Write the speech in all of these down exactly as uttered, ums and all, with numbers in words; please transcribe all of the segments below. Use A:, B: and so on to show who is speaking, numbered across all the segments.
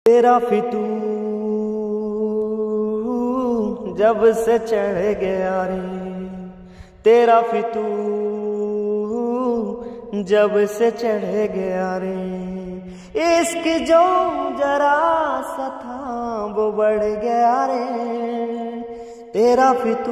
A: तेरा फितू जब से चढ़ गया रे, तेरा फितू जब से चढ़ गया रे, इश्क जो जरा सा था वो बढ़ गया रे। तेरा फितू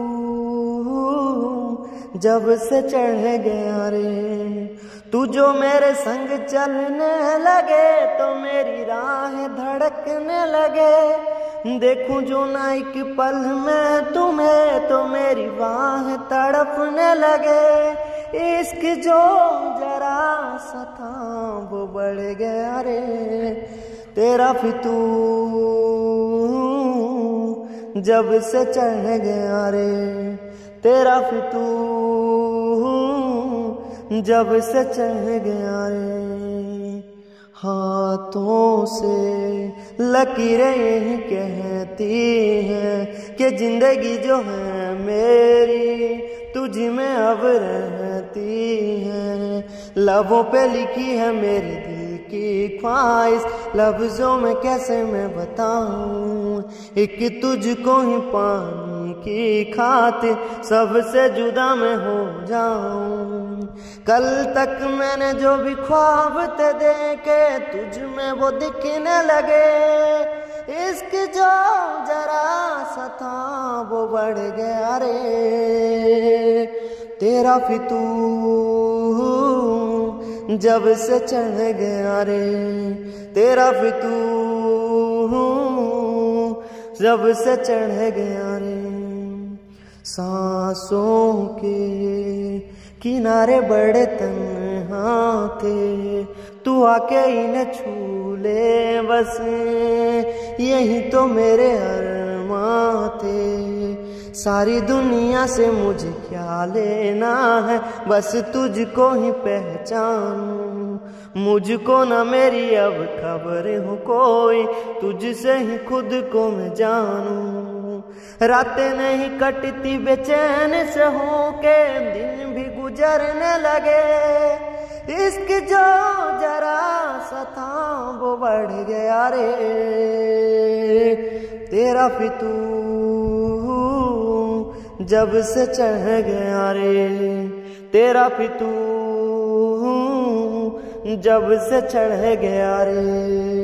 A: जब से चढ़ गया रे, तू जो मेरे संग चलने लगे तो मेरी राह धड़कने लगे। देखूं जो ना एक पल में तुम्हें तो मेरी बाह तड़पने लगे। इश्क जो जरा सा था वो बढ़ गया रे। तेरा फितू जब से चढ़ गया रे, तेरा फितू जब से चढ़ गया रे। हाथों से लकीरें यही कहती हैं कि जिंदगी जो है मेरी तुझ में अब रहती है। लबों पे लिखी है मेरे दिल की ख्वाहिश, लफ्जों में कैसे मैं बताऊं। एक तुझको ही पाने की खातिर सबसे जुदा मैं हो जाऊं। कल तक मैंने जो भी ख्वाब थे देखे तुझ में वो दिखने लगे। इश्क जो जरा सा था वो बढ़ गया रे। तेरा फितू जब से चढ़ गया रे, तेरा फितू जब से चढ़ गया रे। सांसों के किनारे बड़े तन्हा थे, तू आके इन्हें छू ले बस, यही तो मेरे अरमां थे। सारी दुनिया से मुझे क्या लेना है, बस तुझको ही पहचानूं। मुझको ना मेरी अब खबर हो कोई, तुझसे ही खुद को मैं जानूं। रातें नहीं कटती बेचैन से हो के, दिन भी गुजरने लगे। इश्क जो जरा सा था वो बढ़ गया रे। तेरा फितू जब से चढ़ गया रे, तेरा फितू जब से चढ़ गया रे।